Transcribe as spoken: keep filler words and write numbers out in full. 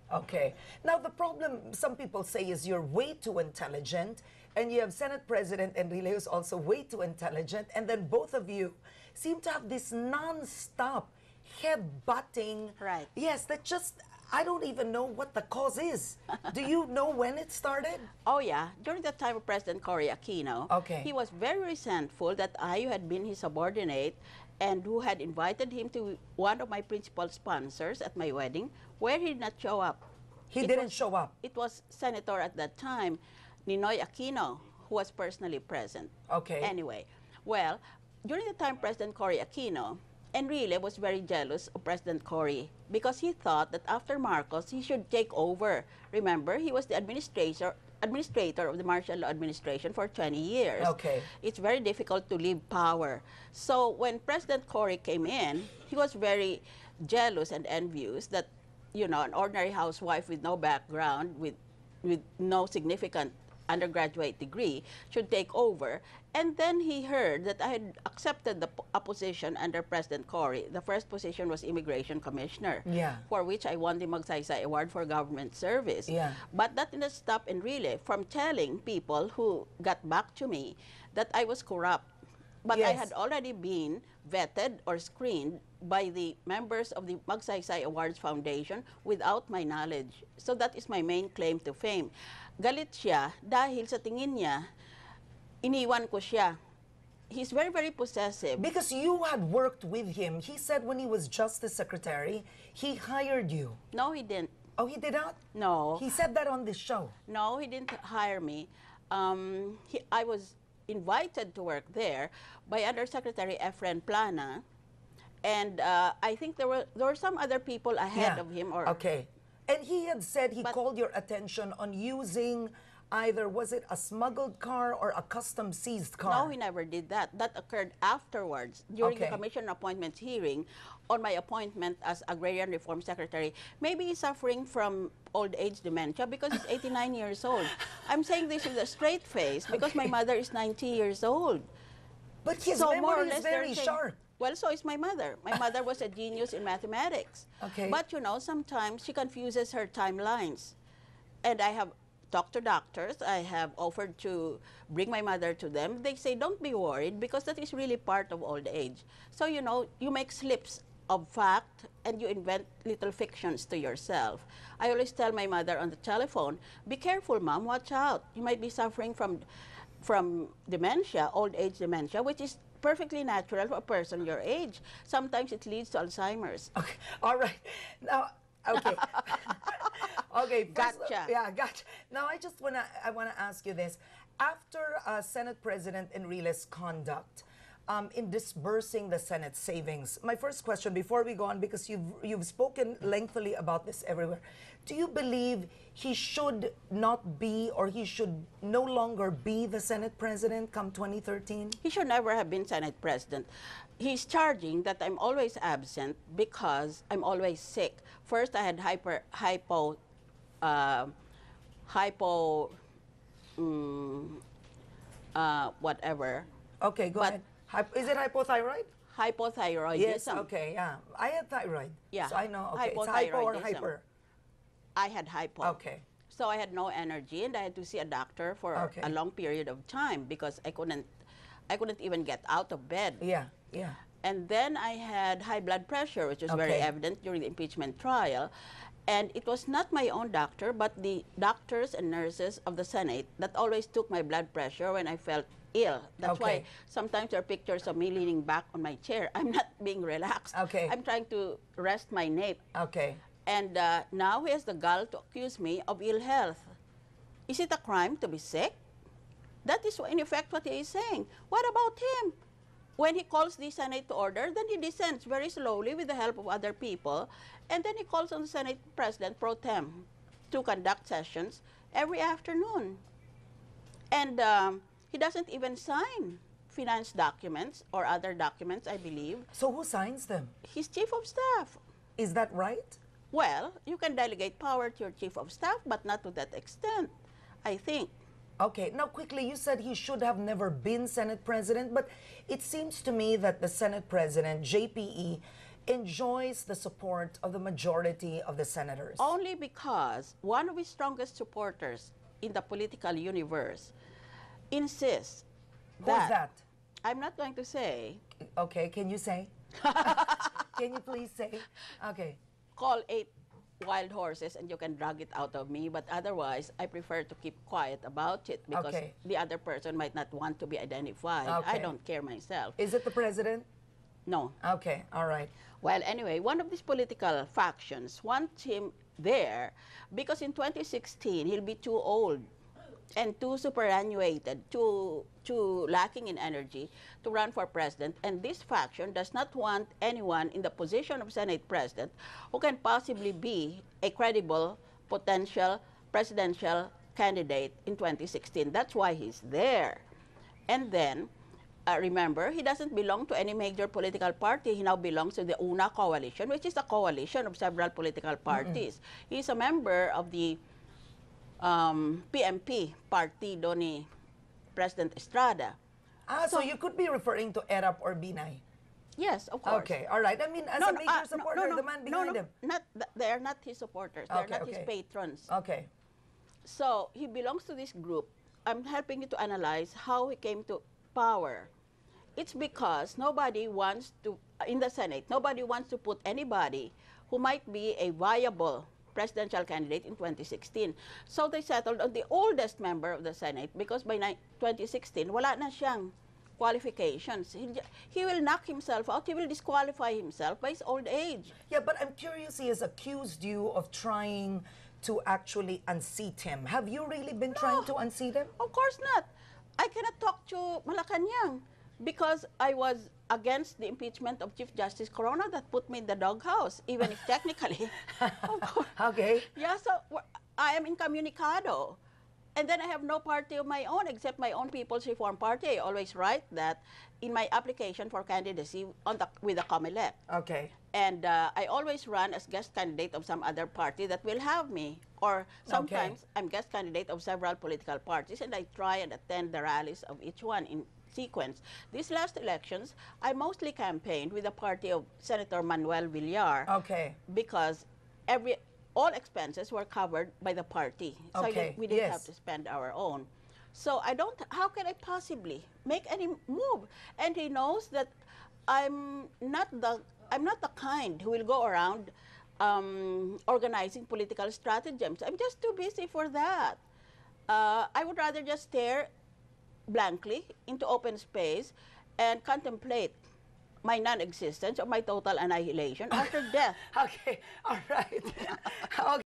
Okay. Now, the problem, some people say, is you're way too intelligent, and you have Senate President Enrile who's also way too intelligent, and then both of you seem to have this non-stop head-butting. Right. Yes, that just, I don't even know what the cause is. Do you know when it started? Oh, yeah. During the time of President Cory Aquino, Okay. he was very resentful that I had been his subordinate and who had invited him to one of my principal sponsors at my wedding, where he did not show up. He It didn't was- show up. It was Senator at that time, Ninoy Aquino, who was personally present. Okay. Anyway, well, during the time President Cory Aquino, Enrile was very jealous of President Cory because he thought that after Marcos, he should take over. Remember, he was the administrator administrator of the martial law administration for twenty years. Okay. It's very difficult to leave power. So when President Cory came in, he was very jealous and envious that, you know, an ordinary housewife with no background, with with no significant undergraduate degree should take over. And then he heard that I had accepted the p- a position under President Cory. The first position was Immigration Commissioner, Yeah. for which I won the Magsaysay Award for Government Service. Yeah. But that didn't stop Enrile from telling people who got back to me that I was corrupt. But I Yes. had already been vetted or screened by the members of the Magsaysay Awards Foundation without my knowledge. So that is my main claim to fame. Galit siya dahil sa tingin niya, iniwan ko siya. He's very, very possessive. Because you had worked with him. He said when he was Justice Secretary, he hired you. No, he didn't. Oh, he did not? No. He said that on this show. No, he didn't hire me. Um, he, I was invited to work there by Undersecretary Efren Plana, and uh, I think there were there were some other people ahead Yeah. of him. Or Okay. And he had said he But- called your attention on using either, was it a smuggled car or a custom seized car? No, he never did that. That occurred afterwards during Okay. the Commission Appointments hearing on my appointment as Agrarian Reform Secretary. Maybe he's suffering from old age dementia because he's eighty-nine years old. I'm saying this with a straight face because my Okay. mother is ninety years old. But his So more or memory is less they're very saying- sharp. Well, so is my mother. My mother was a genius in mathematics. Okay. But, you know, sometimes she confuses her timelines. And I have talked to doctors. I have offered to bring my mother to them. They say, don't be worried because that is really part of old age. So, you know, you make slips of fact and you invent little fictions to yourself. I always tell my mother on the telephone, be careful, Mom, watch out. You might be suffering from, from dementia, old age dementia, which is perfectly natural for a person your age. Sometimes it leads to Alzheimer's. Okay. All right. Now, okay. Okay. first- Gotcha. Yeah, gotcha. Now, I just want to I want to ask you this. After uh, Senate President Enrile's conduct um, in disbursing the Senate savings, my first question before we go on, because you've, you've spoken lengthily about this everywhere, do you believe he should not be, or he should no longer be, the Senate President come twenty thirteen? He should never have been Senate President. He's charging that I'm always absent because I'm always sick. First, I had hyper, hypo, uh, hypo, mm, uh, whatever, Okay, go But- ahead. Hyp- is it hypothyroid? hypothyroidism. Yes, okay, yeah. I had thyroid. Yeah, So I know, okay. It's hypo or hypothyroidism. hyper? I had hypo. Okay. So I had no energy, and I had to see a doctor for Okay. a long period of time because I couldn't, I couldn't even get out of bed. Yeah, yeah. And then I had high blood pressure, which was very Okay. evident during the impeachment trial. And it was not my own doctor, but the doctors and nurses of the Senate that always took my blood pressure when I felt ill. That's why Okay. sometimes there are pictures of me leaning back on my chair. I'm not being relaxed. Okay. I'm trying to rest my nape. Okay. And uh, now he has the gall to accuse me of ill health. Is it a crime to be sick? That is, in effect, what he is saying. What about him? When he calls the Senate to order, then he descends very slowly with the help of other people, and then he calls on the Senate President pro tem to conduct sessions every afternoon. And um, he doesn't even sign finance documents or other documents, I believe. So who signs them? He's chief of staff. Is that right? Well, you can delegate power to your chief of staff, but not to that extent, I think. Okay, now quickly, you said he should have never been Senate President, but it seems to me that the Senate President, J P E, enjoys the support of the majority of the senators? Only because one of his strongest supporters in the political universe insists Who's that, that? I'm not going to say, Okay, can you say? Can you please say? Okay. call eight wild horses and you can drag it out of me, but otherwise I prefer to keep quiet about it because Okay. the other person might not want to be identified. I Okay. don't care myself. Is it the president? No. Okay, all right. Well, anyway, one of these political factions wants him there because in twenty sixteen he'll be too old and too superannuated, too, too lacking in energy to run for president. And this faction does not want anyone in the position of Senate President who can possibly be a credible potential presidential candidate in twenty sixteen. That's why he's there. And then, uh, remember, he doesn't belong to any major political party. He now belongs to the UNA coalition, which is a coalition of several political parties. Mm-mm. He's a member of the Um, P M P, Partido ni President Estrada. Ah, so, so you could be referring to ERAP or Binay? Yes, of course. Okay, all right. I mean, as no, a no, major uh, supporter, no, no, the man no, behind no, him. Not, th they are not his supporters. They're Okay, not okay. his patrons. Okay. So he belongs to this group. I'm helping you to analyze how he came to power. It's because nobody wants to, in the Senate, nobody wants to put anybody who might be a viable presidential candidate in twenty sixteen. So they settled on the oldest member of the Senate because by twenty sixteen, wala na siyang qualifications. He, he will knock himself out. He will disqualify himself by his old age. Yeah, but I'm curious, he has accused you of trying to actually unseat him. Have you really been No, trying to unseat him? Of course not. I cannot talk to Malacanang because I was against the impeachment of Chief Justice Corona that put me in the doghouse, even if technically. Of course. Okay. Yeah, so I am incommunicado. And then I have no party of my own except my own People's Reform Party. I always write that in my application for candidacy on the, with the COMELEC. Okay. And uh, I always run as guest candidate of some other party that will have me. Or sometimes Okay. I'm guest candidate of several political parties and I try and attend the rallies of each one in sequence. These last elections, I mostly campaigned with the party of Senator Manuel Villar. Okay. Because every all expenses were covered by the party. So Okay. we didn't Yes. have to spend our own. So I don't, how can I possibly make any move? And he knows that I'm not the, I'm not the kind who will go around um, organizing political stratagems. I'm just too busy for that. Uh, I would rather just stare blankly into open space and contemplate my non-existence or my total annihilation after death. Okay, all right. Okay.